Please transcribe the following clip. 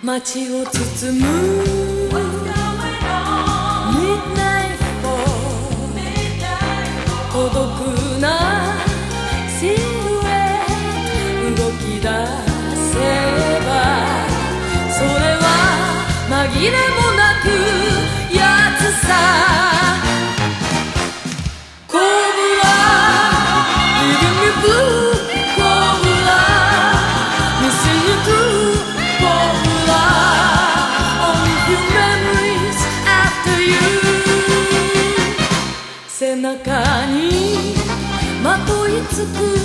街を包む Midnight Fall 孤独なシルエット動き出せばそれは紛れもなくやつさ Cobra Leaving me blue Cobra Missing you too Cobra Only few memories after you 背中にまといつく